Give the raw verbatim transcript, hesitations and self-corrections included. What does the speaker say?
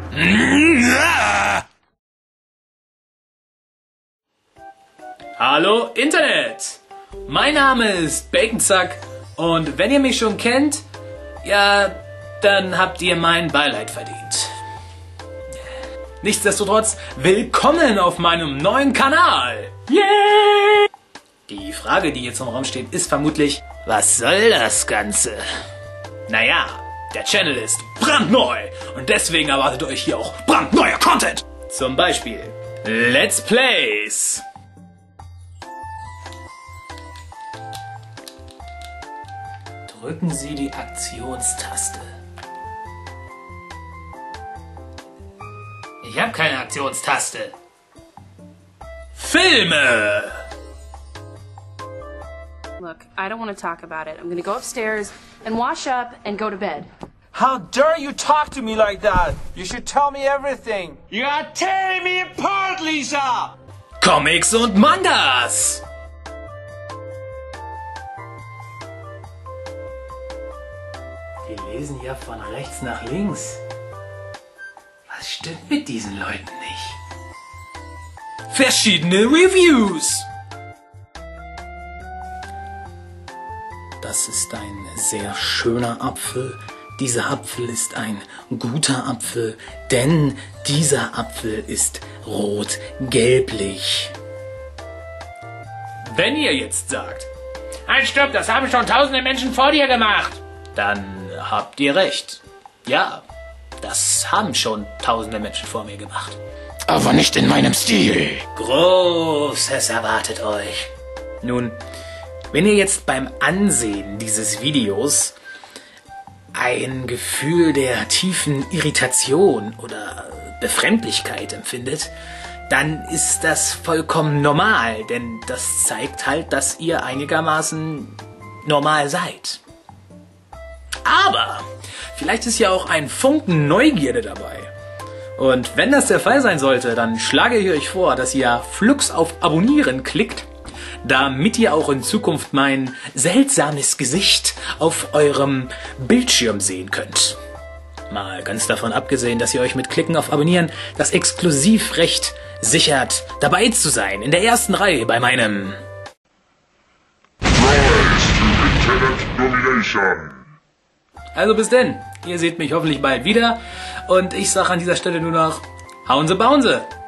Hallo Internet! Mein Name ist Baconzack und wenn ihr mich schon kennt, ja, dann habt ihr mein Beileid verdient. Nichtsdestotrotz, willkommen auf meinem neuen Kanal! Yay! Die Frage, die jetzt im Raum steht, ist vermutlich, was soll das Ganze? Naja, der Channel ist brandneu und deswegen erwartet euch hier auch brandneuer Content. Zum Beispiel Let's Plays. Drücken Sie die Aktionstaste. Ich habe keine Aktionstaste. Filme! Look, I don't want to talk about it. I'm gonna go upstairs and wash up and go to bed. How dare you talk to me like that? You should tell me everything. You are tearing me apart, Lisa! Comics und Mangas! Die lesen ja von rechts nach links. Was stimmt mit diesen Leuten nicht? Verschiedene Reviews! Das ist ein sehr schöner Apfel. Dieser Apfel ist ein guter Apfel, denn dieser Apfel ist rot-gelblich. Wenn ihr jetzt sagt, halt stopp, das haben schon tausende Menschen vor dir gemacht, dann habt ihr recht. Ja, das haben schon tausende Menschen vor mir gemacht. Aber nicht in meinem Stil. Großes erwartet euch. Nun, wenn ihr jetzt beim Ansehen dieses Videos ein Gefühl der tiefen Irritation oder Befremdlichkeit empfindet, dann ist das vollkommen normal, denn das zeigt halt, dass ihr einigermaßen normal seid. Aber vielleicht ist ja auch ein Funken Neugierde dabei. Und wenn das der Fall sein sollte, dann schlage ich euch vor, dass ihr flugs auf Abonnieren klickt, damit ihr auch in Zukunft mein seltsames Gesicht auf eurem Bildschirm sehen könnt. Mal ganz davon abgesehen, dass ihr euch mit Klicken auf Abonnieren das Exklusivrecht sichert, dabei zu sein, in der ersten Reihe bei meinem Also bis denn, ihr seht mich hoffentlich bald wieder und ich sage an dieser Stelle nur noch, hauen Sie, bauen Sie!